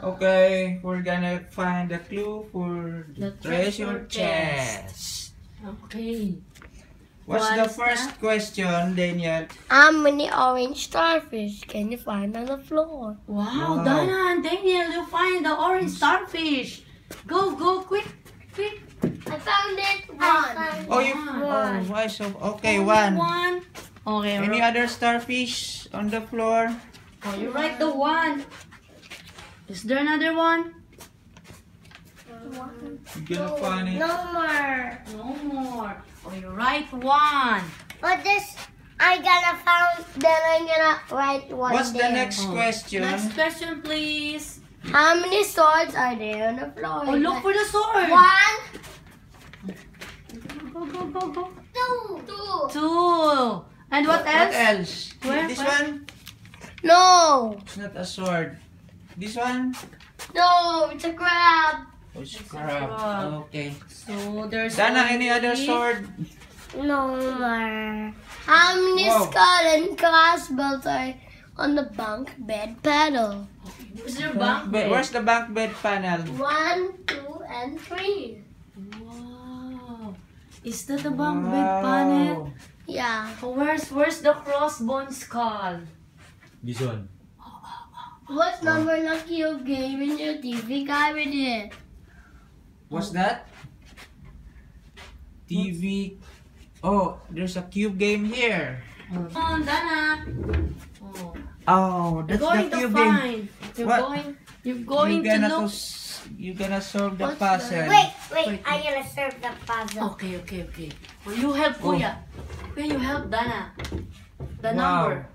Okay, we're gonna find a clue for the treasure chest. Okay. What's the first question, Daniel? How many orange starfish can you find on the floor? Wow, Dana and Daniel, you find the orange starfish. Go, quick. I found it. One. Oh, you. Oh, why so? Okay, one. Okay. Any other starfish on the floor? Oh, you write the one. Is there another one? You're gonna find it. No more. No more. Oh, you write one. But this, I gonna found. Then I'm gonna write one. What's the there. next question? Next question, please. How many swords are there on the floor? Oh, look for the sword. One. Go. Two. Two. And what else? What else? Where? This Where? one? No. It's not a sword. This one? No, it's a crab. Oh, it's crab. crab. Okay. So there's Dana, only any other sword? No more. How many Wow. skull and crossbones are on the bunk bed panel? Where's your bunk bed? Where's the bunk bed panel? 1, 2, and 3. Wow. Is that the bunk bed panel? Yeah. Oh, where's the crossbone skull? This one. What number na cube game in your TV cabinet? What's that? TV. Oh, there's a cube game here. Come on, Dana. Oh. Oh, that's You're going the to cube game. find. What? You're going to look. You're gonna solve the What's puzzle. Wait, I'm gonna serve the puzzle. Okay. Well, you help Kuya. Kuya, you help Dana. The number.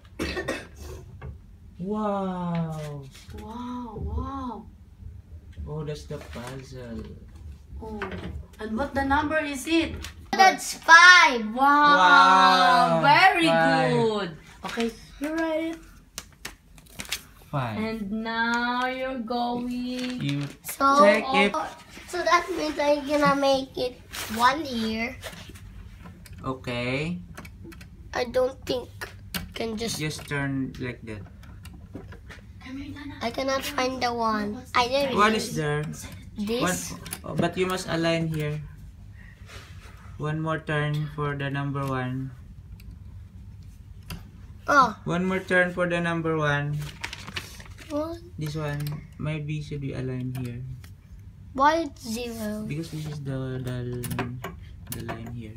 Wow. Wow. Oh, that's the puzzle. Oh. And what the number is it? That's 5. Wow. Very 5. good. Okay, you write it. 5. And now you're going. You So, check it. so that means I'm gonna make it 1 here. Okay. I don't think can just. Just turn like that. Come here, Dana. I cannot find the one. I didn't. What is there? This? Oh, but you must align here. One more turn for the number 1. Oh. One more turn for the number 1. What? This one maybe should be aligned here Why it's 0? because this is the line here.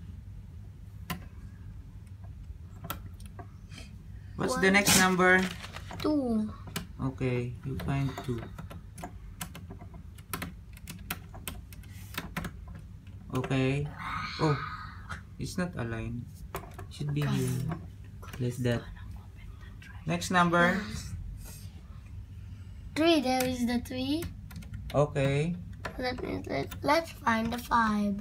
What's the next number? 2. Okay, you find 2. Okay. Oh, it's not aligned. Should be here. Like that. Next number. 3. There is the 3. Okay. That means let's find the 5.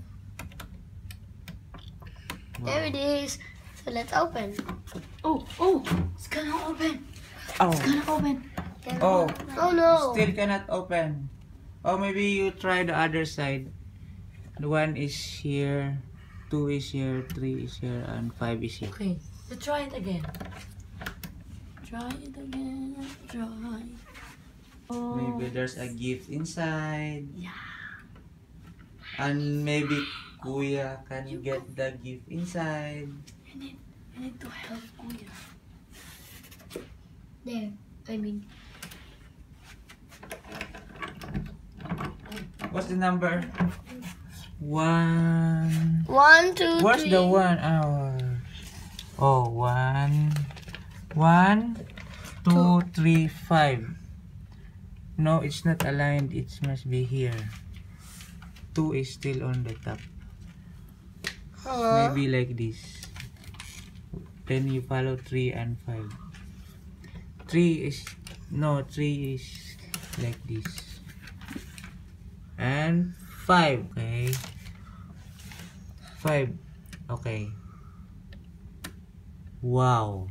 There it is. So let's open. Oh, it's gonna open. Oh. It's gonna open. Oh. Oh no. Still cannot open. Oh, maybe you try the other side. The 1 is here, 2 is here, 3 is here, and 5 is here. Okay, so try it again. Try. Oh. Maybe there's a gift inside. Yeah. And maybe Kuya can get the gift inside. I need to help Kuya. There. I mean. What's the number? 1. 1, 2, 3. Where's the 1? Oh, 1, 2, 3, 5. No, it's not aligned. It must be here. 2 is still on the top. Maybe like this. Then you follow 3 and 5. 3 is like this. And 5, okay. 5, okay. Wow.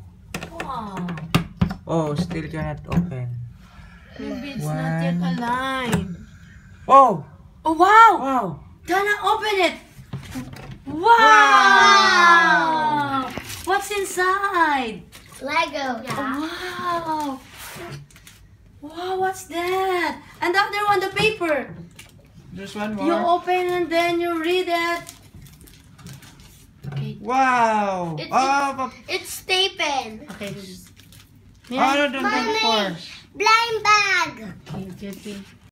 Oh, still cannot open. Maybe it's not yet aligned. Oh! Oh, wow! Wow! Dana, open it! Wow! What's inside? Lego. Wow! Wow, what's that? And the other one, the paper. There's one You more. open and then you read it. Okay. Wow. It's- Oh, It's stapen. Okay. This is... oh, no, don't Mommy. force. Blind bag. Okay.